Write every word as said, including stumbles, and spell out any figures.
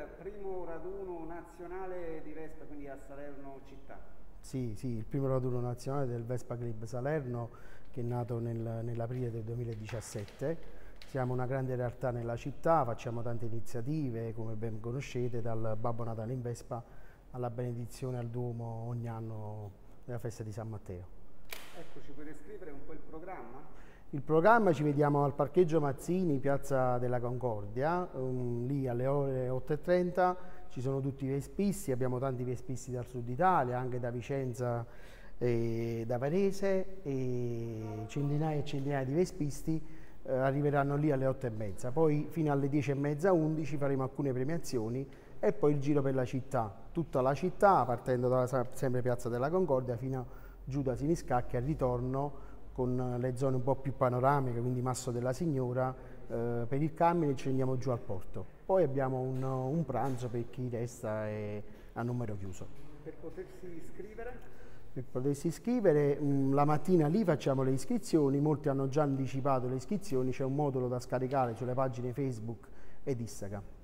primo raduno nazionale di Vespa, quindi a Salerno città. Sì, sì, il primo raduno nazionale del Vespa Club Salerno, che è nato nel, nell'aprile del duemiladiciassette. Siamo una grande realtà nella città, facciamo tante iniziative, come ben conoscete, dal Babbo Natale in Vespa alla benedizione al Duomo ogni anno nella festa di San Matteo. Ecco, ci puoi descrivere un po' il programma? Il programma: ci vediamo al parcheggio Mazzini, Piazza della Concordia, um, lì alle ore otto e trenta, ci sono tutti i vespisti, abbiamo tanti vespisti dal sud Italia, anche da Vicenza e da Varese, e centinaia e centinaia di vespisti eh, arriveranno lì alle otto e mezza, poi fino alle dieci e mezza, undici faremo alcune premiazioni e poi il giro per la città, tutta la città, partendo da sempre Piazza della Concordia fino giù da Siniscacchi al ritorno, con le zone un po' più panoramiche, quindi Masso della Signora, eh, per il Carmine ci andiamo giù al porto. Poi abbiamo un, un pranzo per chi resta e a numero chiuso. Per potersi iscrivere? Per potersi iscrivere, mh, la mattina lì facciamo le iscrizioni, molti hanno già anticipato le iscrizioni, c'è un modulo da scaricare sulle pagine Facebook ed Instagram.